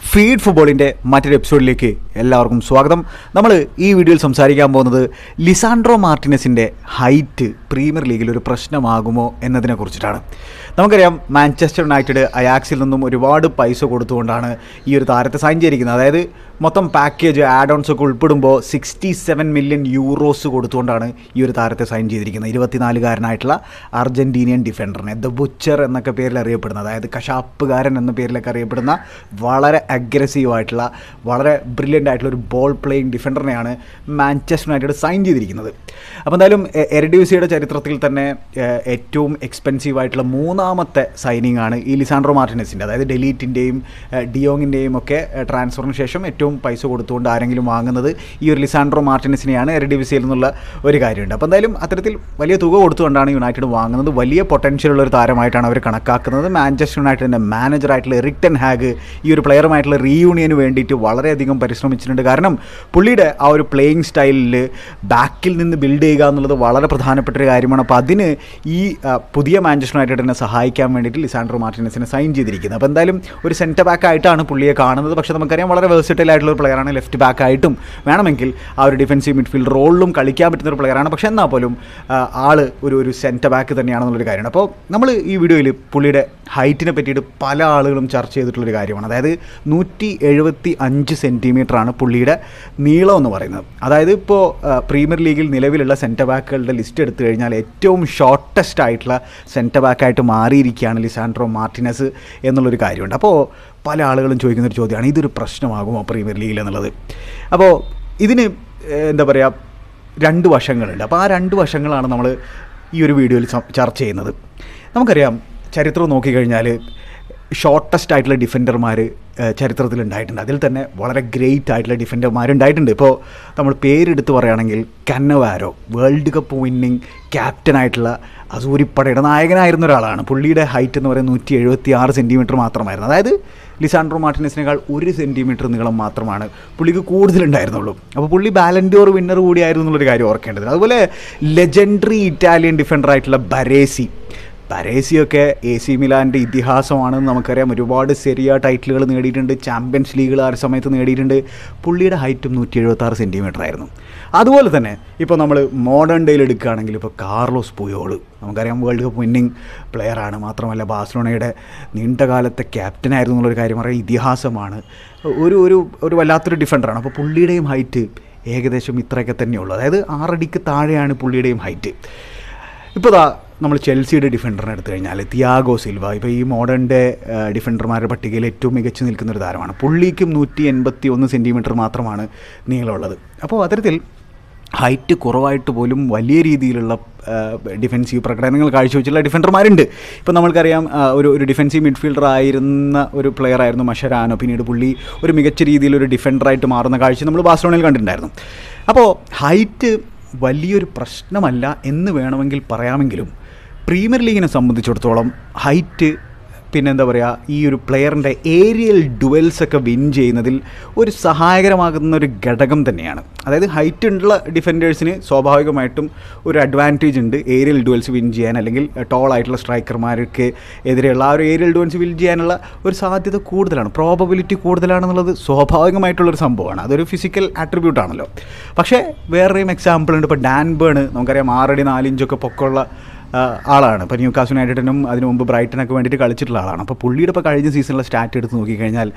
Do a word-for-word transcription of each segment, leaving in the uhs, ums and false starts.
Feed ഫുട്ബോളിൻ്റെ മറ്റൊരു എപ്പിസോഡിലേക്ക് എല്ലാവർക്കും സ്വാഗതം. നമ്മൾ ഈ വീഡിയോയിൽ സംസാരിക്കാൻ പോകുന്നത് ലിസാൻഡ്രോ മാർട്ടിനെസിൻ്റെ ഹൈറ്റ് പ്രീമിയർ ലീഗിൽ ഒരു പ്രശ്നമാകുമോ എന്നതിനെക്കുറിച്ചിട്ടാണ്. നമുക്കറിയാം, മാഞ്ചസ്റ്റർ യുണൈറ്റഡ് അയാക്സിൽ നിന്നും ഒരുപാട് പൈസ കൊടുത്തുകൊണ്ടാണ് ഈ ഒരു താരത്തെ സൈൻ ചെയ്തിരിക്കുന്നത്. അതായത് മൊത്തം പാക്കേജ് ആഡ് ഓൺസ് ഒക്കെ ഉൾപ്പെടുമ്പോൾ സിക്സ്റ്റി സെവൻ മില്യൺ യൂറോസ് കൊടുത്തുകൊണ്ടാണ് ഈ ഒരു താരത്തെ സൈൻ ചെയ്തിരിക്കുന്നത്. ഇരുപത്തിനാലുകാരനായിട്ടുള്ള അർജൻറ്റീനിയൻ ഡിഫൻഡറിനെ ദ ബുച്ചർ എന്നൊക്കെ പേരിൽ അറിയപ്പെടുന്ന, അതായത് കശാപ്പുകാരൻ എന്ന പേരിലൊക്കെ അറിയപ്പെടുന്ന വളരെ അഗ്രസീവായിട്ടുള്ള വളരെ ബ്രില്യൻ്റ് ആയിട്ടുള്ള ഒരു ബോൾ പ്ലേയിങ് ഡിഫൻഡറിനെയാണ് മാഞ്ചസ്റ്റർ യുണൈറ്റഡ് സൈൻ ചെയ്തിരിക്കുന്നത്. അപ്പോൾ എന്തായാലും എരഡിവിസിയുടെ ചരിത്രത്തിൽ തന്നെ ഏറ്റവും എക്സ്പെൻസീവ് ആയിട്ടുള്ള മൂന്നാമത്തെ സൈനിങ് ആണ് ഈ ലിസാൻഡ്രോ മാർട്ടിനെസിൻ്റെ. അതായത് ഡെലീറ്റിൻ്റെയും ഡിയോങ്ങിൻ്റെയും ഒക്കെ ട്രാൻസ്ഫറിന് ശേഷം ഏറ്റവും പൈസ കൊടുത്തുകൊണ്ട് ആരെങ്കിലും വാങ്ങുന്നത് ഈ ഒരു ലിസാൻഡ്രോ മാർട്ടിനെസിനെയാണ് എരഡിവിസിയിൽ നിന്നുള്ള ഒരു കാര്യമുണ്ട്. അപ്പോൾ എന്തായാലും അത്തരത്തിൽ വലിയ തുക കൊടുത്തുകൊണ്ടാണ് യുണൈറ്റഡ് വാങ്ങുന്നത്. വലിയ പൊട്ടൻഷ്യലുള്ള ഒരു താരമായിട്ടാണ് അവർ കണക്കാക്കുന്നത്. മാഞ്ചസ്റ്റർ യുണൈറ്റഡിൻ്റെ മാനേജറായിട്ടുള്ള എറിക് ടെൻ ഹാഗ് ഈ ഒരു പ്ലെയറുമായിട്ടുള്ള റീയൂണിയന് വേണ്ടിയിട്ട് വളരെയധികം പരിശ്രമിച്ചിട്ടുണ്ട്. കാരണം പുള്ളിയുടെ ആ ഒരു പ്ലേയിങ് സ്റ്റൈലിൽ ബാക്കിൽ നിന്ന് ബിൽഡ് ചെയ്യുക എന്നുള്ളത് വളരെ പ്രധാനപ്പെട്ട ഒരു കാര്യമാണ്. അപ്പോൾ അതിന് ഈ പുതിയ മാഞ്ചസ്റ്റർ യുണൈറ്റഡിനെ സഹായിക്കാൻ വേണ്ടിയിട്ട് ലിസാൻഡ്രോ മാർട്ടിനെസിനെ സൈൻ ചെയ്തിരിക്കുന്നത്. അപ്പോൾ എന്തായാലും ഒരു സെൻറ്റർ ബാക്ക് ആയിട്ടാണ് പുള്ളിയെ കാണുന്നത്. പക്ഷേ നമുക്കറിയാം, വളരെ വേഴ്സറ്റൈൽ ആയിട്ടുള്ള ഒരു പ്ലെയറാണ്. ലെഫ്റ്റ് ബാക്ക് ആയിട്ടും വേണമെങ്കിൽ ആ ഒരു ഡിഫൻസീവ് മിഡ്ഫീൽഡ് റോളിലും കളിക്കാൻ പറ്റുന്ന ഒരു പ്ലെയറാണ്. പക്ഷേ എന്നാൽ പോലും ആൾ ഒരു ഒരു സെൻറ്റർ ബാക്ക് തന്നെയാണെന്നുള്ളൊരു കാര്യമാണ്. അപ്പോൾ നമ്മൾ ഈ വീഡിയോയിൽ പുള്ളിയുടെ ഹൈറ്റിനെ പറ്റിയിട്ട് പല ആളുകളും ചർച്ച ചെയ്തിട്ടുള്ളൊരു കാര്യമാണ്. അതായത് നൂറ്റി എഴുപത്തി അഞ്ച് സെൻറ്റിമീറ്ററാണ് പുള്ളിയുടെ നീളം എന്ന് പറയുന്നത്. അതായത് ഇപ്പോൾ പ്രീമിയർ ലീഗിൽ നിലവിലുള്ള സെൻറ്റർ ബാക്കുകളുടെ ലിസ്റ്റ് എടുത്തു കഴിഞ്ഞാൽ ഏറ്റവും ഷോർട്ടസ്റ്റ് ആയിട്ടുള്ള സെൻറ്റർ ബാക്കായിട്ട് മാറിയിരിക്കുകയാണ് ലിസാൻഡ്രോ മാർട്ടിനെസ് എന്നുള്ളൊരു കാര്യമുണ്ട്. അപ്പോൾ പല ആളുകളും ചോദിക്കുന്നൊരു ചോദ്യമാണ്, ഇതൊരു പ്രശ്നമാകുമോ പ്രീമിയർ ലീഗിൽ എന്നുള്ളത്. അപ്പോൾ ഇതിന് എന്താ പറയുക, രണ്ട് വശങ്ങളുണ്ട്. അപ്പോൾ ആ രണ്ട് വശങ്ങളാണ് നമ്മൾ ഈ ഒരു വീഡിയോയിൽ ചർച്ച ചെയ്യുന്നത്. നമുക്കറിയാം, ചരിത്രം നോക്കിക്കഴിഞ്ഞാൽ ഷോർട്ടസ്റ്റ് ആയിട്ടുള്ള ഡിഫൻഡർമാർ ചരിത്രത്തിലുണ്ടായിട്ടുണ്ട്. അതിൽ തന്നെ വളരെ ഗ്രേറ്റ് ആയിട്ടുള്ള ഡിഫൻഡർമാരുണ്ടായിട്ടുണ്ട്. ഇപ്പോൾ നമ്മൾ പേരെടുത്ത് പറയുകയാണെങ്കിൽ കന്നവാരോ, വേൾഡ് കപ്പ് വിന്നിങ് ക്യാപ്റ്റനായിട്ടുള്ള അസൂരിപ്പടയുടെ നായകനായിരുന്ന ഒരാളാണ്. പുള്ളിയുടെ ഹൈറ്റ് എന്ന് പറയുന്നത് നൂറ്റി എഴുപത്തി ആറ് സെൻറ്റിമീറ്റർ മാത്രമായിരുന്നു. അതായത് ലിസാൻഡ്രോ മാർട്ടിനെസിനേക്കാൾ ഒരു സെൻറ്റിമീറ്റർ നീളം മാത്രമാണ് പുള്ളിക്ക് കൂടുതലുണ്ടായിരുന്നുള്ളൂ. അപ്പോൾ പുള്ളി ബാലൻഡിയോർ വിന്നർ കൂടിയായിരുന്നു എന്നുള്ളൊരു കാര്യം ഓർക്കേണ്ടത്. അതുപോലെ ലെജൻഡറി ഇറ്റാലിയൻ ഡിഫൻഡറായിട്ടുള്ള ബരേസി ബരേസിയൊക്കെ എ സി മിലാൻ്റെ ഇതിഹാസമാണെന്ന് നമുക്കറിയാം. ഒരുപാട് സെരിയ ടൈറ്റിലുകൾ നേടിയിട്ടുണ്ട്, ചാമ്പ്യൻസ് ലീഗുകൾ ആ സമയത്ത് നേടിയിട്ടുണ്ട്. പുള്ളിയുടെ ഹൈറ്റും നൂറ്റി എഴുപത്താറ് സെൻറ്റിമീറ്റർ ആയിരുന്നു. അതുപോലെ തന്നെ ഇപ്പോൾ നമ്മൾ മോഡേൺ ഡേയിൽ എടുക്കുകയാണെങ്കിൽ ഇപ്പോൾ കാർലോസ് പുയോള്, നമുക്കറിയാം, വേൾഡ് കപ്പ് വിന്നിങ് പ്ലെയറാണ്. മാത്രമല്ല ബാഴ്സലോണയുടെ നീണ്ടകാലത്തെ ക്യാപ്റ്റനായിരുന്നു എന്നുള്ളൊരു കാര്യം പറയാം, ഇതിഹാസമാണ്. ഒരു ഒരു ഒരു വല്ലാത്തൊരു ഡിഫൻഡറാണ്. അപ്പോൾ പുള്ളിയുടെയും ഹൈറ്റ് ഏകദേശം ഇത്രയൊക്കെ തന്നെയുള്ളൂ. അതായത് ആറടിക്ക് താഴെയാണ് പുള്ളിയുടെയും ഹൈറ്റ്. ഇപ്പോൾ ദാ നമ്മൾ ചെൽസിയുടെ ഡിഫൻഡറിനെ എടുത്തു കഴിഞ്ഞാൽ തിയാഗോ സിൽവ, ഇപ്പോൾ ഈ മോഡേൺ ഡേ ഡിഫൻഡർമാരുടെ പട്ടികയിൽ ഏറ്റവും മികച്ചു നിൽക്കുന്നൊരു താരമാണ്. പുള്ളിക്കും നൂറ്റി എൺപത്തി ഒന്ന് സെൻറ്റിമീറ്റർ മാത്രമാണ് നീളമുള്ളത്. അപ്പോൾ അത്തരത്തിൽ ഹൈറ്റ് കുറവായിട്ട് പോലും വലിയ രീതിയിലുള്ള ഡിഫൻസീവ് പ്രകടനങ്ങൾ കാഴ്ചവെച്ചുള്ള ഡിഫൻഡർമാരുണ്ട്. ഇപ്പോൾ നമ്മൾക്കറിയാം, ഒരു ഒരു ഡിഫൻസീവ് മിഡ്ഫീൽഡർ ആയിരുന്ന ഒരു പ്ലെയർ ആയിരുന്നു മഷരാനോ. പിന്നീട് പുള്ളി ഒരു മികച്ച രീതിയിലൊരു ഡിഫൻഡറായിട്ട് മാറുന്ന കാഴ്ച നമ്മൾ ബാഴ്സലോണയിൽ കണ്ടിട്ടുണ്ടായിരുന്നു. അപ്പോൾ ഹൈറ്റ് വലിയൊരു പ്രശ്നമല്ല എന്ന് വേണമെങ്കിൽ പറയാമെങ്കിലും പ്രീമിയർ ലീഗിനെ സംബന്ധിച്ചിടത്തോളം ഹൈറ്റ് പിന്നെ എന്താ പറയുക, ഈ ഒരു പ്ലെയറിൻ്റെ ഏരിയൽ ഡുവൽസൊക്കെ വിൻ ചെയ്യുന്നതിൽ ഒരു സഹായകരമാകുന്ന ഒരു ഘടകം തന്നെയാണ്. അതായത് ഹൈറ്റ് ഉള്ള ഡിഫൻഡേഴ്സിന് സ്വാഭാവികമായിട്ടും ഒരു അഡ്വാൻറ്റേജ് ഉണ്ട് ഏരിയൽ ഡുവൽസ് വിൻ ചെയ്യാൻ, അല്ലെങ്കിൽ ടോൾ ആയിട്ടുള്ള സ്ട്രൈക്കർമാർക്ക് എതിരെയുള്ള ആ ഒരു ഏരിയൽ ഡുവൽസ് വിൻ ചെയ്യാനുള്ള ഒരു സാധ്യത കൂടുതലാണ്, പ്രോബബിലിറ്റി കൂടുതലാണെന്നുള്ളത് സ്വാഭാവികമായിട്ടുള്ളൊരു സംഭവമാണ്. അതൊരു ഫിസിക്കൽ ആട്രിബ്യൂട്ടാണല്ലോ. പക്ഷേ വേറെയും എക്സാമ്പിൾ ഉണ്ട്. ഇപ്പോൾ ഡാൻ ബേൺ, നമുക്കറിയാം, ആറടി നാലിഞ്ചൊക്കെ പൊക്കമുള്ള ആളാണ്. ഇപ്പോൾ ന്യൂകാസിൽ യുണൈറ്റഡിനും അതിന് മുമ്പ് ബ്രൈറ്റനൊക്കെ വേണ്ടിയിട്ട് കളിച്ചിട്ടുള്ള ആളാണ്. അപ്പോൾ പുള്ളിയുടെ ഇപ്പോൾ കഴിഞ്ഞ സീസണിലെ സ്റ്റാറ്റ് എടുത്ത് നോക്കിക്കഴിഞ്ഞാൽ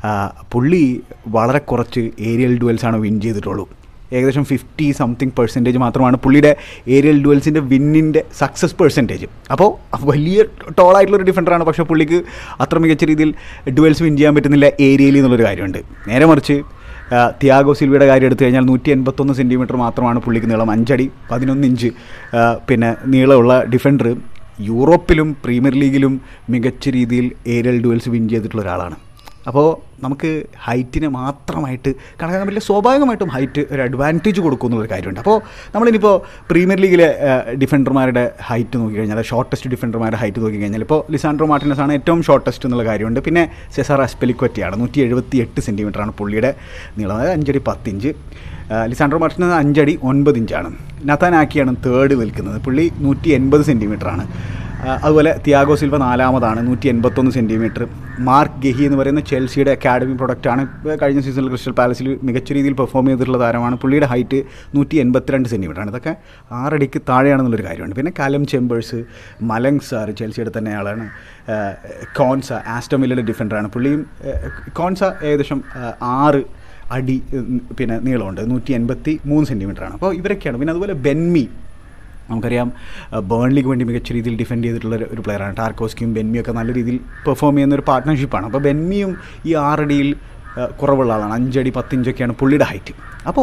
പുള്ളി വളരെ കുറച്ച് ഏരിയൽ ഡുവൽസാണ് വിൻ ചെയ്തിട്ടുള്ളൂ. ഏകദേശം ഫിഫ്റ്റി സംതിങ് പെർസെൻറ്റേജ് മാത്രമാണ് പുള്ളിയുടെ ഏരിയൽ ഡുവൽസിൻ്റെ വിന്നിൻ്റെ സക്സസ് പെർസെൻറ്റേജ്. അപ്പോൾ വലിയ ടോളായിട്ടുള്ളൊരു ഡിഫൻഡറാണ്, പക്ഷേ പുള്ളിക്ക് അത്ര മികച്ച രീതിയിൽ ഡുവൽസ് വിൻ ചെയ്യാൻ പറ്റുന്നില്ല ഏരിയയിൽ എന്നുള്ളൊരു കാര്യമുണ്ട്. നേരെ മറിച്ച് തിയാഗോ സിൽവയുടെ കാര്യം എടുത്തു കഴിഞ്ഞാൽ നൂറ്റി എൺപത്തൊന്ന് സെൻറ്റിമീറ്റർ മാത്രമാണ് പുള്ളിക്ക് നീളം, അഞ്ചടി പതിനൊന്ന് ഇഞ്ച് പിന്നെ നീളമുള്ള ഡിഫൻഡർ. യൂറോപ്പിലും പ്രീമിയർ ലീഗിലും മികച്ച രീതിയിൽ ഏരിയൽ ഡുവൽസ് വിൻ ചെയ്തിട്ടുള്ള ഒരാളാണ്. അപ്പോൾ നമുക്ക് ഹൈറ്റിനെ മാത്രമായിട്ട് കണക്കാക്കാൻ പറ്റില്ല. സ്വാഭാവികമായിട്ടും ഹൈറ്റ് ഒരു അഡ്വാൻറ്റേജ് കൊടുക്കുമെന്നുള്ളൊരു കാര്യമുണ്ട്. അപ്പോൾ നമ്മളിനിപ്പോൾ പ്രീമിയർ ലീഗിലെ ഡിഫൻഡർമാരുടെ ഹൈറ്റ് നോക്കിക്കഴിഞ്ഞാൽ, ഷോർട്ടസ്റ്റ് ഡിഫൻഡർമാരുടെ ഹൈറ്റ് നോക്കിക്കഴിഞ്ഞാൽ ഇപ്പോൾ ലിസാൻഡ്രോ മാർട്ടിനെസ് ആണ് ഏറ്റവും ഷോർട്ടസ്റ്റ് എന്നുള്ള കാര്യമുണ്ട്. പിന്നെ സെസാർ അസ്പെലിക്വറ്റയാണ്, നൂറ്റി എഴുപത്തി എട്ട് സെൻറ്റിമീറ്ററാണ് പുള്ളിയുടെ നീളം, അതായത് അഞ്ചടി പത്തിഞ്ച്. ലിസാൻഡ്രോ മാർട്ടിനെസ് അഞ്ചടി ഒൻപത് ഇഞ്ചാണ്. നഥാൻ ആക്കിയാണ് തേർഡ് നിൽക്കുന്നത്, പുള്ളി നൂറ്റി എൺപത് സെൻറ്റിമീറ്ററാണ്. അതുപോലെ തിയാഗോ സിൽവ നാലാമതാണ്, നൂറ്റി എൺപത്തൊന്ന് സെൻറ്റിമീറ്റർ. മാർക്ക് ഗെഹി എന്ന് പറയുന്ന ചെൽസിയുടെ അക്കാഡമി പ്രൊഡക്റ്റാണ്. കഴിഞ്ഞ സീസണിൽ ക്രിസ്റ്റൽ പാലസിൽ മികച്ച രീതിയിൽ പെർഫോം ചെയ്തിട്ടുള്ള താരമാണ്. പുള്ളിയുടെ ഹൈറ്റ് നൂറ്റി എൺപത്തിരണ്ട് സെൻറ്റിമീറ്ററാണ്. ഇതൊക്കെ ആറടിക്ക് താഴെയാണെന്നുള്ളൊരു കാര്യമുണ്ട്. പിന്നെ കാലം ചേമ്പേഴ്സ്, മലങ് സാർ ചെൽസിയുടെ തന്നെ ആളാണ്. കോൺസ ആസ്റ്റൺ വില്ലയുടെ ഡിഫൻഡറാണ്. പുള്ളിയും കോൺസ ഏകദേശം ആറ് അടി പിന്നെ നീളമുണ്ട്, നൂറ്റി എൺപത്തി മൂന്ന് സെൻറ്റിമീറ്ററാണ്. അപ്പോൾ ഇവരൊക്കെയാണ്. പിന്നെ അതുപോലെ ബെൻമി, നമുക്കറിയാം ബേൺലിക്ക് വേണ്ടി മികച്ച രീതിയിൽ ഡിഫെൻഡ് ചെയ്തിട്ടുള്ള ഒരു പ്ലെയറാണ്. ടാർക്കോസ്കിയും ബെൻമിയും ഒക്കെ നല്ല രീതിയിൽ പെർഫോം ചെയ്യുന്ന ഒരു പാർട്ട്ണർഷിപ്പാണ്. അപ്പോൾ ബെൻമിയും ഈ ആറടിയിൽ കുറവുള്ള ആളാണ്. അഞ്ചടി പത്തിഞ്ചൊക്കെയാണ് പുള്ളിയുടെ ഹൈറ്റ്. അപ്പോൾ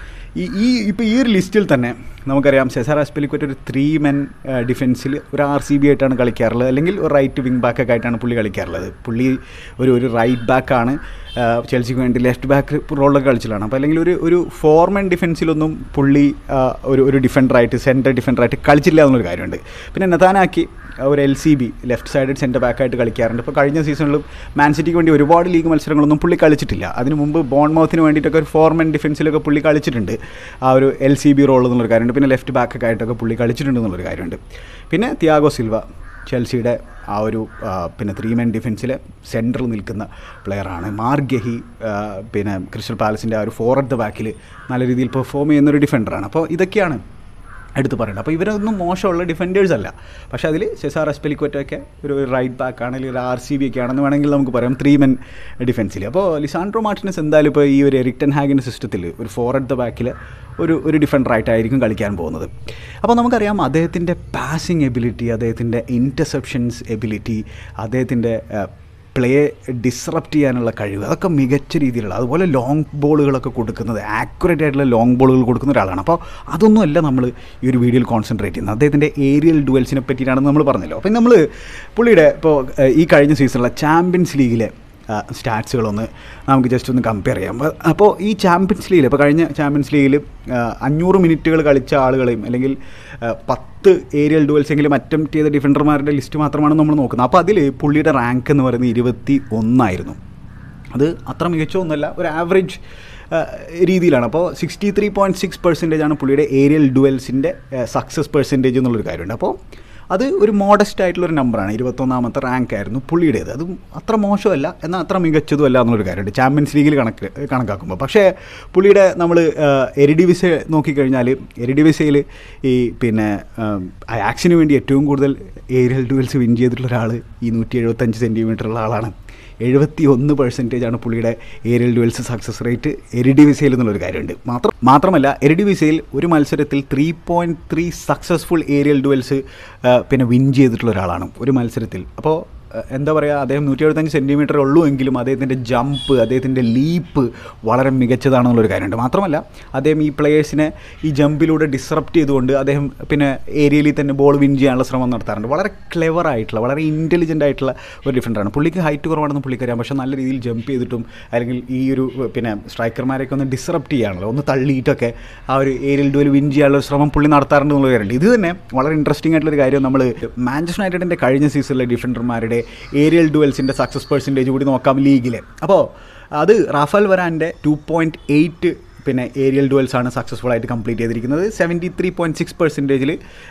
ഈ ഈ ഇപ്പോൾ ഈ ഒരു ലിസ്റ്റിൽ തന്നെ നമുക്കറിയാം സെസാർ അസ്പെലിക്വറ്റ് ഒരു ത്രീ മെൻ ഡിഫെൻസിൽ ഒരു ആർ സി ബി ആയിട്ടാണ് കളിക്കാറുള്ളത്, അല്ലെങ്കിൽ ഒരു റൈറ്റ് വിങ് ബാക്കൊക്കെ ആയിട്ടാണ് പുള്ളി കളിക്കാറുള്ളത്. പുള്ളി ഒരു ഒരു റൈറ്റ് ബാക്കാണ്, ചെൽസിക്ക് വേണ്ടി ലെഫ്റ്റ് ബാക്ക് റോളിലൊക്കെ കളിച്ചിട്ടാണ്. അപ്പോൾ അല്ലെങ്കിൽ ഒരു ഒരു ഫോർ മെൻ ഡിഫെൻസിലൊന്നും പുള്ളി ഒരു ഒരു ഡിഫൻഡറായിട്ട് സെൻറ്റർ ഡിഫൻഡറായിട്ട് കളിച്ചില്ല എന്നുള്ളൊരു കാര്യമുണ്ട്. പിന്നെ നഥാനാക്കി ഒരു L C B left side center ബാക്കായിട്ട് കളിക്കാറുണ്ട്. ഇപ്പോൾ കഴിഞ്ഞ സീസണിലും മാൻ സിറ്റിക്ക് വേണ്ടി ഒരുപാട് ലീഗ് മത്സരങ്ങളൊന്നും പുള്ളി കളിച്ചിട്ടില്ല. അതിന് മുമ്പ് ബോൺമൗത്തിന് വേണ്ടിയിട്ടൊക്കെ ഒരു ഫോർ മെൻ ഡിഫൻസിലൊക്കെ പുള്ളി കളിച്ചിട്ടുണ്ട്, ആ ഒരു എൽ സി ബി റോൾ എന്നുള്ളൊരു കാര്യമുണ്ട്. പിന്നെ ലെഫ്റ്റ് ബാക്കൊക്കെ ആയിട്ടൊക്കെ പുള്ളി കളിച്ചിട്ടുണ്ട് എന്നുള്ളൊരു കാര്യമുണ്ട്. പിന്നെ തിയാഗോ സിൽവ ചെൽസിയുടെ ആ ഒരു പിന്നെ ത്രീ മെൻ ഡിഫൻസിലെ സെൻറ്ററിൽ നിൽക്കുന്ന പ്ലെയറാണ്. മാർക്ക് ഗെഹി പിന്നെ ക്രിസ്റ്റൽ പാലസിൻ്റെ ആ ഒരു ഫോർ അറ്റ് ദ ബാക്കിൽ നല്ല രീതിയിൽ പെർഫോം ചെയ്യുന്നൊരു ഡിഫൻഡറാണ്. അപ്പോൾ ഇതൊക്കെയാണ് എടുത്ത് പറയുന്നത്. അപ്പോൾ ഇവരൊന്നും മോശമുള്ള ഡിഫൻഡേഴ്സ് അല്ല. പക്ഷേ അതിൽ സെസാർ അസ്പെലിക്വറ്റൊക്കെ ഒരു റൈറ്റ് ബാക്ക് ആണെങ്കിൽ ഒരു ആർ സി ബി ഒക്കെ ആണെന്ന് വേണമെങ്കിൽ നമുക്ക് പറയാം ത്രീ മെൻ ഡിഫൻസിൽ. അപ്പോൾ ലിസാൻഡ്രോ മാർട്ടിനസ് എന്തായാലും ഇപ്പോൾ ഈ ഒരു എറിക് ടെൻ ഹാഗിൻ്റെ സിസ്റ്റത്തിൽ ഒരു ഫോർ അറ്റ് ദ ബാക്കിൽ ഒരു ഒരു ഡിഫൻഡറായിട്ടായിരിക്കും കളിക്കാൻ പോകുന്നത്. അപ്പോൾ നമുക്കറിയാം അദ്ദേഹത്തിൻ്റെ പാസിങ് എബിലിറ്റി, അദ്ദേഹത്തിൻ്റെ ഇൻ്റർസെപ്ഷൻസ് എബിലിറ്റി, അദ്ദേഹത്തിൻ്റെ പ്ലേ ഡിസ്റപ്റ്റ് ചെയ്യാനുള്ള കഴിവ്, അതൊക്കെ മികച്ച രീതിയിലുള്ള, അതുപോലെ ലോങ് ബോളുകളൊക്കെ കൊടുക്കുന്നത്, ആക്യുറേറ്റ് ആയിട്ടുള്ള ലോങ് ബോളുകൾ കൊടുക്കുന്ന ഒരാളാണ്. അപ്പോൾ അതൊന്നുമല്ല നമ്മൾ ഈ ഒരു വീഡിയോയിൽ കോൺസെൻട്രേറ്റ് ചെയ്യുന്നത്. അദ്ദേഹത്തിൻ്റെ ഏരിയൽ ഡുവൽസിനെ പറ്റിയിട്ടാണെന്ന് നമ്മൾ പറഞ്ഞല്ലോ. അപ്പം നമ്മൾ പുള്ളിയുടെ ഇപ്പോൾ ഈ കഴിഞ്ഞ സീസണിലെ ചാമ്പ്യൻസ് ലീഗിലെ സ്റ്റാറ്റ്സുകളൊന്ന് നമുക്ക് ജസ്റ്റ് ഒന്ന് കമ്പയർ ചെയ്യാം. അപ്പോൾ ഈ ചാമ്പ്യൻസ് ലീഗിൽ ഇപ്പോൾ കഴിഞ്ഞ ചാമ്പ്യൻസ് ലീഗിൽ അഞ്ഞൂറ് മിനിറ്റുകൾ കളിച്ച ആളുകളെയും അല്ലെങ്കിൽ പത്ത് ഏരിയൽ ഡുവൽസ് എങ്കിലും അറ്റംപ്റ്റ് ചെയ്ത ഡിഫൻഡർമാരുടെ ലിസ്റ്റ് മാത്രമാണ് നമ്മൾ നോക്കുന്നത്. അപ്പോൾ അതിൽ പുള്ളിയുടെ റാങ്ക് എന്ന് പറയുന്നത് ഇരുപത്തി ഒന്നായിരുന്നു. അത് അത്ര മികച്ചൊന്നുമല്ല, ഒരു ആവറേജ് രീതിയിലാണ്. അപ്പോൾ sixty three point six percentage ആണ് പുള്ളിയുടെ ഏരിയൽ ഡുവൽസിൻ്റെ സക്സസ് പെർസെൻറ്റേജ് എന്നുള്ളൊരു കാര്യമുണ്ട്. അപ്പോൾ അത് ഒരു മോഡസ്റ്റ് ആയിട്ടുള്ളൊരു നമ്പറാണ്. ഇരുപത്തൊന്നാമത്തെ റാങ്ക് ആയിരുന്നു പുള്ളിയുടേത്. അതും അത്ര മോശമല്ല, എന്നാൽ അത്ര മികച്ചതും അല്ല എന്നുള്ളൊരു കാര്യമുണ്ട് ചാമ്പ്യൻസ് ലീഗിൽ കണക്ക് കണക്കാക്കുമ്പോൾ. പക്ഷേ പുള്ളിയുടെ നമ്മൾ എരിഡിവിസ നോക്കിക്കഴിഞ്ഞാൽ എരിഡിവിസയിൽ ഈ പിന്നെ ആക്സിന് വേണ്ടി ഏറ്റവും കൂടുതൽ ഏരിയൽ ഡുവൽസ് വിൻ ചെയ്തിട്ടുള്ള ഒരാൾ ഈ നൂറ്റി എഴുപത്തഞ്ച് സെൻറ്റിമീറ്ററുള്ള ആളാണ്. എഴുപത്തി ഒന്ന് പെർസെൻറ്റേജ് ആണ് പുള്ളിയുടെ ഏരിയൽ ഡുവൽസ് സക്സസ് റേറ്റ് എരിഡിവിസയിൽ എന്നുള്ളൊരു കാര്യമുണ്ട്. മാത്രം മാത്രമല്ല എരിഡിവിസയിൽ ഒരു മത്സരത്തിൽ three point three successful aerial duels പിന്നെ വിൻ ചെയ്തിട്ടുള്ള ഒരാളാണ് ഒരു മത്സരത്തിൽ. അപ്പോൾ എന്താ പറയുക, അദ്ദേഹം നൂറ്റി എഴുപത്തഞ്ച് സെൻറ്റിമീറ്റർ ഉള്ളൂ എങ്കിലും അദ്ദേഹത്തിൻ്റെ ജമ്പ്, അദ്ദേഹത്തിൻ്റെ ലീപ്പ് വളരെ മികച്ചതാണെന്നുള്ളൊരു കാര്യമുണ്ട്. മാത്രമല്ല അദ്ദേഹം ഈ പ്ലെയേഴ്സിനെ ഈ ജമ്പിലൂടെ ഡിസ്റപ്റ്റ് ചെയ്തുകൊണ്ട് അദ്ദേഹം പിന്നെ ഏരിയയിൽ തന്നെ ബോൾ വിൻ ചെയ്യാനുള്ള ശ്രമം നടത്താറുണ്ട്. വളരെ ക്ലെവർ ആയിട്ടുള്ള, വളരെ ഇൻ്റലിജൻ്റ് ആയിട്ടുള്ള ഒരു ഡിഫൻഡറാണ്. പുള്ളിക്ക് ഹൈറ്റ് കുറവാണെന്ന് പുള്ളിക്കറിയാം, പക്ഷേ നല്ല രീതിയിൽ ജമ്പ് ചെയ്തിട്ടും അല്ലെങ്കിൽ ഈ ഒരു പിന്നെ സ്ട്രൈക്കർമാരെയൊക്കെ ഒന്ന് ഡിസ്റപ്റ്റ് ചെയ്യാനുള്ള, ഒന്ന് തള്ളിയിട്ടൊക്കെ ആ ഒരു ഏരിയൽ ഡുവൽ വിൻ ചെയ്യാനുള്ള ശ്രമം പുള്ളി നടത്താറുണ്ട് എന്നുള്ള കാര്യമുണ്ട്. ഇത് തന്നെ വളരെ ഇൻട്രസ്റ്റിംഗ് ആയിട്ടുള്ളൊരു കാര്യം. നമ്മൾ മാഞ്ചസ്റ്റർ യുണൈറ്റഡിൻ്റെ കഴിഞ്ഞ സീസണിലെ ഡിഫൻഡർമാരുടെ ഏരിയൽ ഡുവൽസിൻ്റെ സക്സസ് പെർസെൻറ്റേജ് കൂടി നോക്കാം ലീഗിൽ. അപ്പോൾ അത് റാഫേൽ വരാൻ്റെ ടു പോയിൻറ്റ് എയ്റ്റ് പിന്നെ ഏരിയൽ ഡുവൽസാണ് സക്സസ്ഫുൾ ആയിട്ട് കംപ്ലീറ്റ് ചെയ്തിരിക്കുന്നത്. സെവൻറ്റി ത്രീ പോയിൻറ്റ് സിക്സ് പെർസെൻറ്റേജിൽ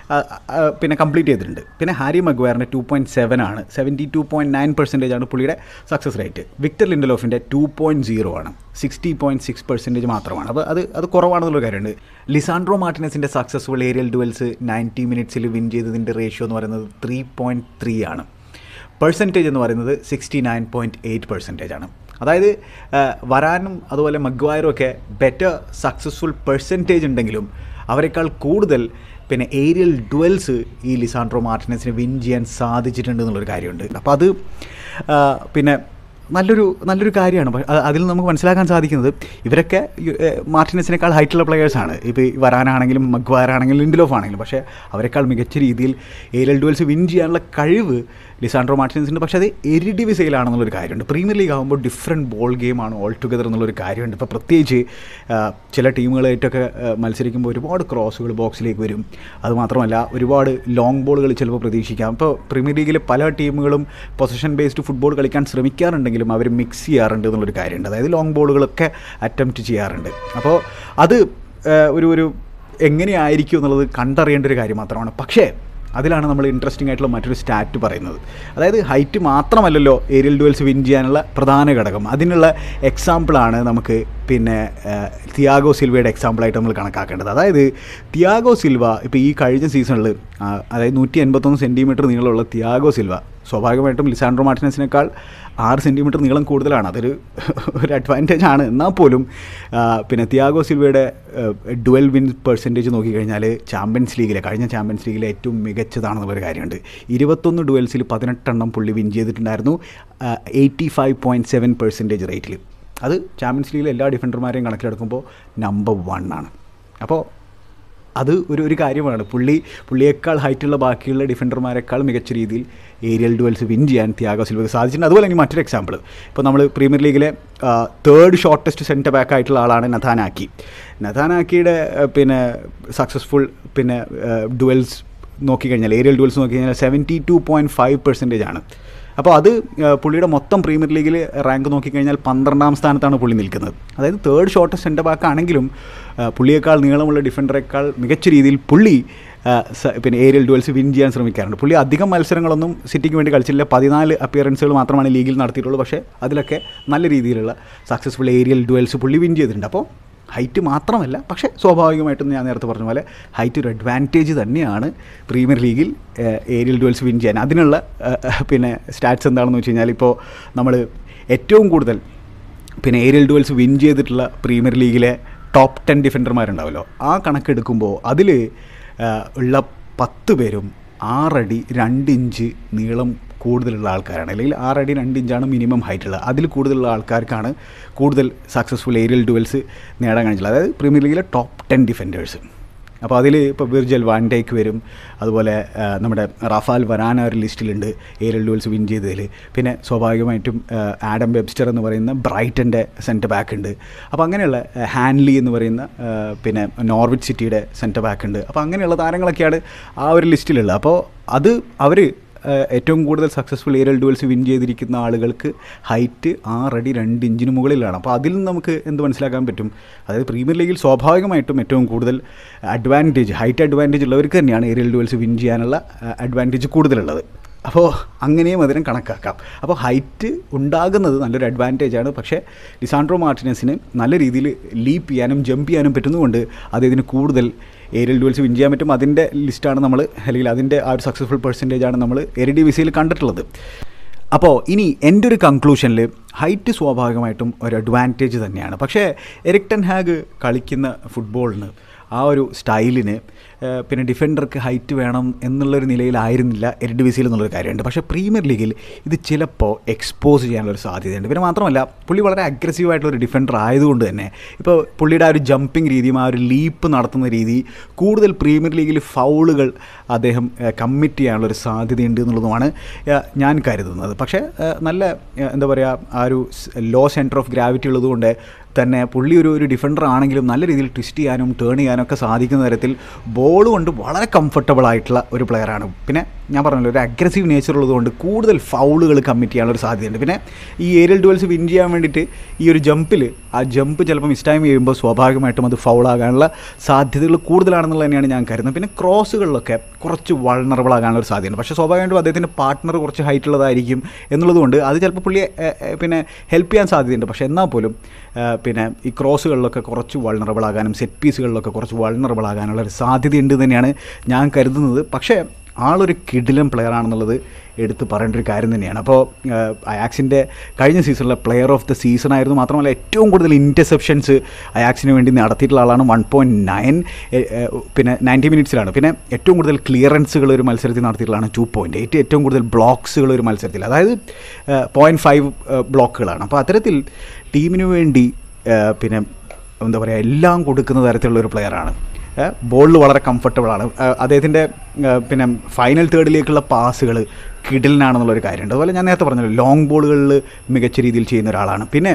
പിന്നെ കംപ്ലീറ്റ് ചെയ്തിട്ടുണ്ട്. പിന്നെ ഹാരി മഗ്വയറിൻ്റെ ടു പോയിൻറ്റ് സെവൻ ആണ്, seventy two point nine percentage ആണ് പുള്ളിയുടെ സക്സസ് റേറ്റ്. വിക്ടർ ലിൻഡലോഫിൻ്റെ ടു പോയിൻറ്റ് സീറോ ആണ്, സിക്സ്റ്റി പോയിൻറ്റ് സിക്സ് പെർസെൻറ്റേജ് മാത്രമാണ്. അപ്പോൾ അത് അത് കുറവാണെന്നുള്ള കാര്യമുണ്ട്. ലിസാൻഡ്രോ മാർട്ടിനസിൻ്റെ സക്സസ്ഫുൾ ഏരിയൽ ഡുവൽസ് നയൻറ്റി മിനിറ്റ്സിൽ വിൻ ചെയ്തതിൻ്റെ റേഷ്യോ എന്ന് പറയുന്നത് ത്രീ പോയിൻറ്റ് ത്രീ ആണ്. പെർസെൻറ്റേജ് എന്ന് പറയുന്നത് sixty nine point eight percentage ആണ്. അതായത് വരാനും അതുപോലെ മഗ്വയറും ഒക്കെ ബെറ്റർ സക്സസ്ഫുൾ പെർസെൻറ്റേജ് ഉണ്ടെങ്കിലും അവരെക്കാൾ കൂടുതൽ പിന്നെ ഏരിയൽ ഡുവൽസ് ഈ ലിസാൻഡ്രോ മാർട്ടിനസിന് വിൻ ചെയ്യാൻ സാധിച്ചിട്ടുണ്ട് എന്നുള്ളൊരു കാര്യമുണ്ട്. അപ്പോൾ അത് പിന്നെ നല്ലൊരു നല്ലൊരു കാര്യമാണ്. അതിൽ നമുക്ക് മനസ്സിലാക്കാൻ സാധിക്കുന്നത് ഇവരൊക്കെ മാർട്ടിനസിനേക്കാൾ ഹൈറ്റുള്ള പ്ലെയേഴ്സാണ്. ഇപ്പോൾ വരാനാണെങ്കിലും മഗ്വയറാണെങ്കിലും ലിൻഡലോഫ് ആണെങ്കിലും, പക്ഷേ അവരെക്കാൾ മികച്ച രീതിയിൽ ഏരിയൽ ഡുവൽസ് വിൻ ചെയ്യാനുള്ള കഴിവ് ലിസാൻഡ്രോ മാർട്ടിനസിൻ്റെ. പക്ഷേ അത് എരിഡിവിസയിലാണെന്നുള്ളൊരു കാര്യമുണ്ട്. പ്രീമിയർ ലീഗ് ആകുമ്പോൾ ഡിഫറെൻറ്റ് ബോൾ ഗെയിമാണ് ഓൾ ടുഗദർ എന്നുള്ളൊരു കാര്യമുണ്ട്. ഇപ്പോൾ പ്രത്യേകിച്ച് ചില ടീമുകളായിട്ടൊക്കെ മത്സരിക്കുമ്പോൾ ഒരുപാട് ക്രോസുകൾ ബോക്സിലേക്ക് വരും. അതുമാത്രമല്ല ഒരുപാട് ലോങ് ബോളുകൾ ചിലപ്പോൾ പ്രതീക്ഷിക്കാം. ഇപ്പോൾ പ്രീമിയർ ലീഗിലെ പല ടീമുകളും പൊസിഷൻ ബേസ്ഡ് ഫുട്ബോൾ കളിക്കാൻ ശ്രമിക്കാറുണ്ടെങ്കിലും അവർ മിക്സ് ചെയ്യാറുണ്ട് എന്നുള്ളൊരു കാര്യമുണ്ട്. അതായത് ലോങ് ബോളുകളൊക്കെ അറ്റംപ്റ്റ് ചെയ്യാറുണ്ട്. അപ്പോൾ അത് ഒരു ഒരു എങ്ങനെയായിരിക്കും എന്നുള്ളത് കണ്ടറിയേണ്ട ഒരു കാര്യം മാത്രമാണ്. പക്ഷേ അതിലാണ് നമ്മൾ ഇൻട്രസ്റ്റിംഗ് ആയിട്ടുള്ള മറ്റൊരു സ്റ്റാറ്റ് പറയുന്നത്. അതായത് ഹൈറ്റ് മാത്രമല്ലല്ലോ ഏരിയൽ ഡുവൽസ് വിൻ ചെയ്യാനുള്ള പ്രധാന ഘടകം. അതിനുള്ള എക്സാമ്പിളാണ് നമുക്ക് പിന്നെ തിയാഗോ സിൽവയുടെ എക്സാമ്പിളായിട്ട് നമ്മൾ കണക്കാക്കേണ്ടത്. അതായത് തിയാഗോ സിൽവ ഇപ്പോൾ ഈ കഴിഞ്ഞ സീസണിൽ അതായത് നൂറ്റി എൺപത്തൊന്ന് സെൻറ്റിമീറ്റർ നീളമുള്ള തിയാഗോ സിൽവ സ്വാഭാവികമായിട്ടും ലിസാൻഡ്രോ മാർട്ടിനസിനേക്കാൾ ആറ് സെൻറ്റിമീറ്റർ നീളം കൂടുതലാണ്. അതൊരു ഒരു അഡ്വാൻറ്റേജ് ആണ്. എന്നാൽ പോലും പിന്നെ തിയാഗോ സിൽവയുടെ ഡുവൽ വിൻ പെർസെൻറ്റേജ് നോക്കിക്കഴിഞ്ഞാൽ ചാമ്പ്യൻസ് ലീഗിലെ കഴിഞ്ഞ ചാമ്പ്യൻസ് ലീഗിലെ ഏറ്റവും മികച്ചതാണെന്നുള്ളൊരു കാര്യമുണ്ട്. ഇരുപത്തൊന്ന് ഡുവൽസിൽ പതിനെട്ടെണ്ണം പുള്ളി വിൻ ചെയ്തിട്ടുണ്ടായിരുന്നു eighty five point seven percentage റേറ്റിൽ. അത് ചാമ്പ്യൻസ് ലീഗിലെ എല്ലാ ഡിഫൻഡർമാരെയും കണക്കിലെടുക്കുമ്പോൾ നമ്പർ വൺ ആണ്. അപ്പോൾ അത് ഒരു ഒരു കാര്യമാണ്. പുള്ളി പുള്ളിയേക്കാൾ ഹൈറ്റുള്ള ബാക്കിയുള്ള ഡിഫൻഡർമാരെക്കാൾ മികച്ച രീതിയിൽ ഏരിയൽ ഡുവൽസ് വിൻ ചെയ്യാൻ തിയാഗോ സിൽവയ്ക്ക് സാധിച്ചിട്ടുണ്ട്. അതുപോലെ ഇനി മറ്റൊരു എക്സാമ്പിൾ, ഇപ്പോൾ നമ്മൾ പ്രീമിയർ ലീഗിലെ തേർഡ് ഷോർട്ടസ്റ്റ് സെൻറ്റർ ബാക്ക് ആയിട്ടുള്ള ആളാണ് നഥാനാക്കി. നഥാനാക്കിയുടെ പിന്നെ സക്സസ്ഫുൾ പിന്നെ ഡുവൽസ് നോക്കിക്കഴിഞ്ഞാൽ ഏരിയൽ ഡുവൽസ് നോക്കിക്കഴിഞ്ഞാൽ seventy two point five percentage ആണ്. അപ്പോൾ അത് പുള്ളിയുടെ മൊത്തം പ്രീമിയർ ലീഗിൽ റാങ്ക് നോക്കിക്കഴിഞ്ഞാൽ പന്ത്രണ്ടാം സ്ഥാനത്താണ് പുള്ളി നിൽക്കുന്നത്. അതായത് തേർഡ് ഷോർട്ടസ്റ്റ് സെൻറ്റർ ബാക്ക് ആണെങ്കിലും പുള്ളിയേക്കാൾ നീളമുള്ള ഡിഫൻഡറേക്കാൾ മികച്ച രീതിയിൽ പുള്ളി പിന്നെ ഏരിയൽ ഡുവൽസ് വിൻ ചെയ്യാൻ ശ്രമിക്കാറുണ്ട്. പുള്ളി അധികം മത്സരങ്ങളൊന്നും സിറ്റിക്ക് വേണ്ടി കളിച്ചില്ല. പതിനാല് അപ്പിയറൻസുകൾ മാത്രമാണ് ലീഗിൽ നടത്തിയിട്ടുള്ളൂ. പക്ഷേ അതിലൊക്കെ നല്ല രീതിയിലുള്ള സക്സസ്ഫുൾ ഏരിയൽ ഡുവൽസ് പുള്ളി വിൻ ചെയ്തിട്ടുണ്ട്. അപ്പോൾ ഹൈറ്റ് മാത്രമല്ല, പക്ഷേ സ്വാഭാവികമായിട്ടും ഞാൻ നേരത്തെ പറഞ്ഞ പോലെ ഹൈറ്റ് ഒരു അഡ്വാൻറ്റേജ് തന്നെയാണ് പ്രീമിയർ ലീഗിൽ ഏരിയൽ ഡുവൽസ് വിൻ ചെയ്യാൻ. അതിനുള്ള പിന്നെ സ്റ്റാറ്റ്സ് എന്താണെന്ന് വെച്ച് കഴിഞ്ഞാൽ, ഇപ്പോൾ നമ്മൾ ഏറ്റവും കൂടുതൽ പിന്നെ ഏരിയൽ ഡുവൽസ് വിൻ ചെയ്തിട്ടുള്ള പ്രീമിയർ ലീഗിലെ ടോപ്പ് ടെൻ ഡിഫൻഡർമാരുണ്ടാവുമല്ലോ, ആ കണക്കെടുക്കുമ്പോൾ അതിൽ ഉള്ള പത്ത് പേരും ആറടി രണ്ട് ഇഞ്ച് നീളം കൂടുതലുള്ള ആൾക്കാരാണ്. അല്ലെങ്കിൽ ആറടി രണ്ട് ഇഞ്ചാണ് മിനിമം ഹൈറ്റുള്ളത്. അതിൽ കൂടുതലുള്ള ആൾക്കാർക്കാണ് കൂടുതൽ സക്സസ്ഫുൾ ഏരിയൽ ഡുവൽസ് നേടാൻ കഴിഞ്ഞിട്ടുള്ളത്. അതായത് പ്രീമിയർ ലീഗിലെ ടോപ്പ് ടെൻ ഡിഫൻഡേഴ്സ്. അപ്പോൾ അതിൽ ഇപ്പോൾ വിർജൽ വാൻ ഡൈക്ക് വരും, അതുപോലെ നമ്മുടെ റാഫാൽ വരാന ഒരു ലിസ്റ്റിലുണ്ട് ഏരിയൽ ഡുവൽസ് വിൻ ചെയ്തതിൽ. പിന്നെ സ്വാഭാവികമായിട്ടും ആഡം വെബ്സ്റ്റർ എന്ന് പറയുന്ന ബ്രൈറ്റൻ്റെ സെൻറ്റർ ബാക്ക് ഉണ്ട്. അപ്പോൾ അങ്ങനെയുള്ള ഹാൻലി എന്ന് പറയുന്ന പിന്നെ നോർവിച്ച് സിറ്റിയുടെ സെൻറ്റർ ബാക്ക് ഉണ്ട്. അപ്പോൾ അങ്ങനെയുള്ള താരങ്ങളൊക്കെയാണ് ആ ഒരു ലിസ്റ്റിലുള്ളത്. അപ്പോൾ അത് അവർ ഏറ്റവും കൂടുതൽ സക്സസ്ഫുൾ ഏരിയൽ ഡുവൽസ് വിൻ ചെയ്തിരിക്കുന്ന ആളുകൾക്ക് ഹൈറ്റ് ആറടി രണ്ട് ഇഞ്ചിന് മുകളിലാണ്. അപ്പോൾ അതിൽ നിന്ന് നമുക്ക് എന്ത് മനസ്സിലാക്കാൻ പറ്റും? അതായത് പ്രീമിയർ ലീഗിൽ സ്വാഭാവികമായിട്ടും ഏറ്റവും കൂടുതൽ അഡ്വാൻറ്റേജ് ഹൈറ്റ് അഡ്വാൻറ്റേജ് ഉള്ളവർക്ക് തന്നെയാണ് ഏരിയൽ ഡുവൽസ് വിൻ ചെയ്യാനുള്ള അഡ്വാൻറ്റേജ് കൂടുതലുള്ളത്. അപ്പോൾ അങ്ങനെയും അതിനെ കണക്കാക്കാം. അപ്പോൾ ഹൈറ്റ് ഉണ്ടാകുന്നത് നല്ലൊരു അഡ്വാൻറ്റേജാണ്. പക്ഷേ ലിസാൻഡ്രോ മാർട്ടിനസിന് നല്ല രീതിയിൽ ലീപ്പ് ചെയ്യാനും ജമ്പ് ചെയ്യാനും പറ്റുന്നതുകൊണ്ട് അദ്ദേഹത്തിന് കൂടുതൽ ഏരിയൽ ഡുവൽസ് വിൻ ചെയ്യാൻ പറ്റും. അതിൻ്റെ ലിസ്റ്റാണ് നമ്മൾ, അല്ലെങ്കിൽ അതിൻ്റെ ആ ഒരു സക്സസ്ഫുൾ പെർസെൻറ്റേജാണ് നമ്മൾ എറിഡിവിസിയിൽ കണ്ടിട്ടുള്ളത്. അപ്പോൾ ഇനി എൻ്റെ ഒരു കൺക്ലൂഷനിൽ ഹൈറ്റ് സ്വാഭാവികമായിട്ടും ഒരു അഡ്വാൻറ്റേജ് തന്നെയാണ്. പക്ഷേ എറിക് ടെൻ ഹാഗ് കളിക്കുന്ന ഫുട്ബോളിന് ആ ഒരു സ്റ്റൈലിന് പിന്നെ ഡിഫൻഡർക്ക് ഹൈറ്റ് വേണം എന്നുള്ളൊരു നിലയിലായിരുന്നില്ല എറിഡിവിസിയിൽ എന്നുള്ളൊരു കാര്യമുണ്ട്. പക്ഷേ പ്രീമിയർ ലീഗിൽ ഇത് ചിലപ്പോൾ എക്സ്പോസ് ചെയ്യാനുള്ളൊരു സാധ്യതയുണ്ട്. പിന്നെ മാത്രമല്ല പുള്ളി വളരെ അഗ്രസീവായിട്ടുള്ളൊരു ഡിഫൻഡർ ആയതുകൊണ്ട് തന്നെ ഇപ്പോൾ പുള്ളിയുടെ ആ ഒരു ജമ്പിങ് രീതിയും ആ ഒരു ലീപ്പ് നടത്തുന്ന രീതി കൂടുതൽ പ്രീമിയർ ലീഗിൽ ഫൗളുകൾ അദ്ദേഹം കമ്മിറ്റ് ചെയ്യാനുള്ളൊരു സാധ്യതയുണ്ട് എന്നുള്ളതുമാണ് ഞാൻ കരുതുന്നത്. പക്ഷേ നല്ല എന്താ പറയുക, ആ ഒരു ലോ സെൻറ്റർ ഓഫ് ഗ്രാവിറ്റി ഉള്ളതുകൊണ്ട് തന്നെ പുള്ളി ഒരു ഒരു ഡിഫൻഡർ ആണെങ്കിലും നല്ല രീതിയിൽ ട്വിസ്റ്റ് ചെയ്യാനും ടേൺ ചെയ്യാനും ഒക്കെ സാധിക്കുന്ന തരത്തിൽ ബോൾ കൊണ്ട് വളരെ കംഫർട്ടബിൾ ആയിട്ടുള്ള ഒരു പ്ലെയറാണ്. പിന്നെ ഞാൻ പറഞ്ഞല്ലോ, ഒരു അഗ്രസീവ് നേച്ചർ ഉള്ളതുകൊണ്ട് കൂടുതൽ ഫൗളുകൾ കമ്മിറ്റ് ചെയ്യാനുള്ളൊരു സാധ്യതയുണ്ട്. പിന്നെ ഈ ഏരിയൽ ഡുവൽസ് വിൻ ചെയ്യാൻ വേണ്ടിയിട്ട് ഈ ഒരു ജമ്പിൽ ആ ജമ്പ് ചിലപ്പോൾ മിസ്റ്റൈം ചെയ്യുമ്പോൾ സ്വാഭാവികമായിട്ടും അത് ഫൗളാകാനുള്ള സാധ്യതകൾ കൂടുതലാണെന്നുള്ളത് തന്നെയാണ് ഞാൻ കരുതുന്നത്. പിന്നെ ക്രോസുകളിലൊക്കെ കുറച്ച് വൾണറബിൾ ആകാനുള്ള ഒരു സാധ്യതയുണ്ട്. പക്ഷേ സ്വാഭാവികമായിട്ടും അദ്ദേഹത്തിൻ്റെ പാർട്ട്ണർ കുറച്ച് ഹൈറ്റ് ഉള്ളതായിരിക്കും എന്നുള്ളതുകൊണ്ട് അത് ചിലപ്പോൾ പുള്ളിയെ പിന്നെ ഹെൽപ്പ് ചെയ്യാൻ സാധ്യതയുണ്ട്. പക്ഷേ എന്നാൽ പോലും പിന്നെ ഈ ക്രോസുകളിലൊക്കെ കുറച്ച് വൾണറബിൾ ആകാനും സെറ്റ് പീസുകളിലൊക്കെ കുറച്ച് വൾണറബിൾ ആകാനുള്ള ഒരു സാധ്യതയുണ്ട് തന്നെയാണ് ഞാൻ കരുതുന്നത്. പക്ഷേ ആളൊരു കിടിലൻ പ്ലെയർ ആണെന്നുള്ളത് എടുത്ത് പറയേണ്ട ഒരു കാര്യം തന്നെയാണ്. അപ്പോൾ അയാക്സിൻ്റെ കഴിഞ്ഞ സീസണിലെ പ്ലെയർ ഓഫ് ദ സീസൺ ആയിരുന്നു. മാത്രമല്ല ഏറ്റവും കൂടുതൽ ഇൻറ്റർസെപ്ഷൻസ് അയാക്സിന് വേണ്ടി നടത്തിയിട്ടുള്ള ആളാണ്. വൺ പോയിൻറ്റ് നയൻ പിന്നെ നയൻറ്റി മിനിറ്റ്സിലാണ്. പിന്നെ ഏറ്റവും കൂടുതൽ ക്ലിയറൻസുകൾ ഒരു മത്സരത്തിൽ നടത്തിയിട്ടുള്ളതാണ് ടു പോയിൻറ്റ് എയ്റ്റ്. ഏറ്റവും കൂടുതൽ ബ്ലോക്സുകൾ ഒരു മത്സരത്തിൽ, അതായത് പോയിൻറ്റ് ഫൈവ് ബ്ലോക്കുകളാണ്. അപ്പോൾ അത്തരത്തിൽ ടീമിന് വേണ്ടി പിന്നെ എന്താ പറയുക എല്ലാം കൊടുക്കുന്ന തരത്തിലുള്ള ഒരു പ്ലെയറാണ്. ബോളിൽ വളരെ കംഫർട്ടബിളാണ്. അദ്ദേഹത്തിൻ്റെ പിന്നെ ഫൈനൽ തേർഡിലേക്കുള്ള പാസുകൾ കിടിലനാണെന്നുള്ളൊരു കാര്യമുണ്ട്. അതുപോലെ ഞാൻ നേരത്തെ പറഞ്ഞല്ലോ, ലോങ് ബോളുകളിൽ മികച്ച രീതിയിൽ ചെയ്യുന്ന ഒരാളാണ്. പിന്നെ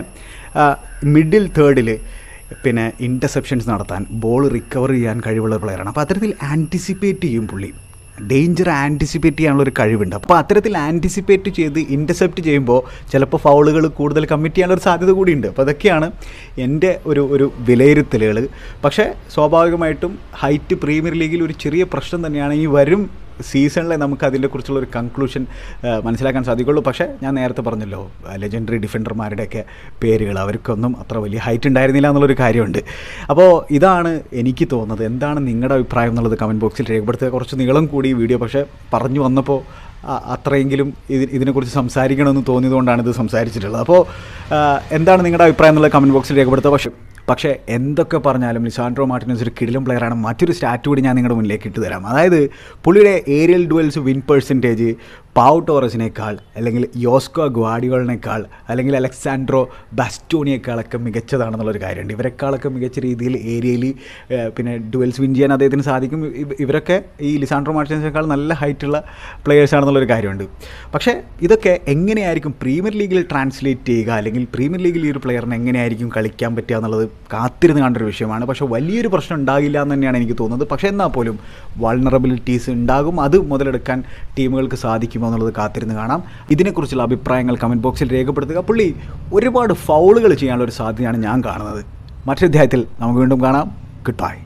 മിഡിൽ തേർഡിൽ പിന്നെ ഇൻ്റർസെപ്ഷൻസ് നടത്താൻ, ബോൾ റിക്കവർ ചെയ്യാൻ കഴിവുള്ള പ്ലെയറാണ്. അപ്പോൾ അത്തരത്തിൽ ആൻറ്റിസിപ്പേറ്റ് ചെയ്യും പുള്ളി. ഡേഞ്ചർ ആൻറ്റിസിപ്പേറ്റ് ചെയ്യാനുള്ളൊരു കഴിവുണ്ട്. അപ്പോൾ അത്തരത്തിൽ ആൻറ്റിസിപ്പേറ്റ് ചെയ്ത് ഇൻ്റർസെപ്റ്റ് ചെയ്യുമ്പോൾ ചിലപ്പോൾ ഫൗളുകൾ കൂടുതൽ കമ്മിറ്റ് ചെയ്യാനുള്ളൊരു സാധ്യത കൂടിയുണ്ട്. അപ്പോൾ അതൊക്കെയാണ് എൻ്റെ ഒരു ഒരു വിലയിരുത്തലുകൾ. പക്ഷേ സ്വാഭാവികമായിട്ടും ഹൈറ്റ് പ്രീമിയർ ലീഗിൽ ഒരു ചെറിയ പ്രശ്നം തന്നെയാണ്. ഈ വരും സീസണിലെ നമുക്ക് അതിനെക്കുറിച്ചുള്ളൊരു കൺക്ലൂഷൻ മനസ്സിലാക്കാൻ സാധിക്കുള്ളൂ. പക്ഷേ ഞാൻ നേരത്തെ പറഞ്ഞല്ലോ, ലെജൻഡറി ഡിഫൻഡർമാരുടെയൊക്കെ പേരുകൾ, അവർക്കൊന്നും അത്ര വലിയ ഹൈറ്റ് ഉണ്ടായിരുന്നില്ല എന്നുള്ളൊരു കാര്യമുണ്ട്. അപ്പോൾ ഇതാണ് എനിക്ക് തോന്നുന്നത്. എന്താണ് നിങ്ങളുടെ അഭിപ്രായം എന്നുള്ളത് കമൻറ്റ് ബോക്സിൽ രേഖപ്പെടുത്തുക. കുറച്ച് നീളം കൂടി ഈ വീഡിയോ, പക്ഷേ പറഞ്ഞു വന്നപ്പോൾ അത്രയെങ്കിലും ഇത് ഇതിനെക്കുറിച്ച് സംസാരിക്കണമെന്ന് തോന്നിയതുകൊണ്ടാണ് ഇത് സംസാരിച്ചിട്ടുള്ളത്. അപ്പോൾ എന്താണ് നിങ്ങളുടെ അഭിപ്രായം എന്നുള്ളത് കമൻറ്റ് ബോക്സിൽ രേഖപ്പെടുത്തുക. പക്ഷേ പക്ഷേ എന്തൊക്കെ പറഞ്ഞാലും ലിസാൻഡ്രോ മാർട്ടിനസ് ഒരു കിടിലൻ പ്ലെയറാണ്. മറ്റൊരു സ്റ്റാറ്റ് കൂടി ഞാൻ നിങ്ങളുടെ മുന്നിലേക്ക് ഇട്ട് തരാം. അതായത് പുള്ളിയുടെ aerial duels win percentage Pau ടോറസിനേക്കാൾ, അല്ലെങ്കിൽ യോസ്കോ ഗ്വാഡിയോളിനേക്കാൾ, അല്ലെങ്കിൽ അലക്സാൻഡ്രോ ബാസ്റ്റോണിയേക്കാളൊക്കെ മികച്ചതാണെന്നുള്ളൊരു കാര്യമുണ്ട്. ഇവരെക്കാളൊക്കെ മികച്ച രീതിയിൽ ഏരിയയിൽ പിന്നെ ഡുവൽസ് വിൻ ചെയ്യാൻ അദ്ദേഹത്തിന് സാധിക്കും. ഇവരൊക്കെ ഈ ലിസാൻഡ്രോ മാർട്ടിനസിനേക്കാൾ നല്ല ഹൈറ്റുള്ള പ്ലെയേഴ്സാണെന്നുള്ളൊരു കാര്യമുണ്ട്. പക്ഷേ ഇതൊക്കെ എങ്ങനെയായിരിക്കും പ്രീമിയർ ലീഗിൽ ട്രാൻസ്ലേറ്റ് ചെയ്യുക, അല്ലെങ്കിൽ പ്രീമിയർ ലീഗിൽ ഈ ഒരു പ്ലെയറിന് എങ്ങനെയായിരിക്കും കളിക്കാൻ പറ്റുക എന്നുള്ളത് കാത്തിരുന്ന് കണ്ടൊരു വിഷയമാണ്. പക്ഷേ വലിയൊരു പ്രശ്നം ഉണ്ടാകില്ല എന്ന് തന്നെയാണ് എനിക്ക് തോന്നുന്നത്. പക്ഷേ എന്നാൽ പോലും വൾണറബിലിറ്റീസ് ഉണ്ടാകും. അത് മുതലെടുക്കാൻ ടീമുകൾക്ക് സാധിക്കുമോ എന്നുള്ളത് കാത്തിരുന്ന് കാണാം. ഇതിനെക്കുറിച്ചുള്ള അഭിപ്രായങ്ങൾ കമൻറ്റ് ബോക്സിൽ രേഖപ്പെടുത്തുക. പുള്ളി ഒരുപാട് ഫൗളുകൾ ചെയ്യാനുള്ള ഒരു സാധ്യതയാണ് ഞാൻ കാണുന്നത്. മറ്റൊരു അധ്യായത്തിൽ നമുക്ക് വീണ്ടും കാണാം. Good bye.